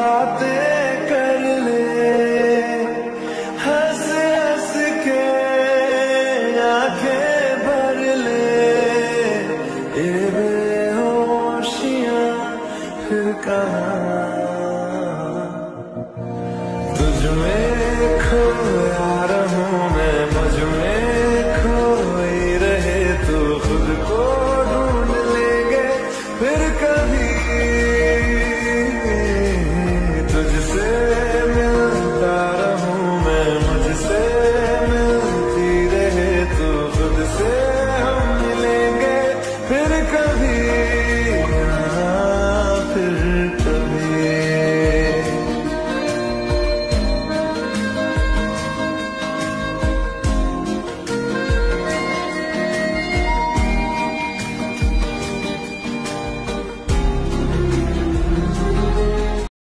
बातें कर ले, हंस हंस के आंखें भर ले, ये बेहोशियां फिर कहाँ। तुझ में खोया रहूं मैं, मुझ में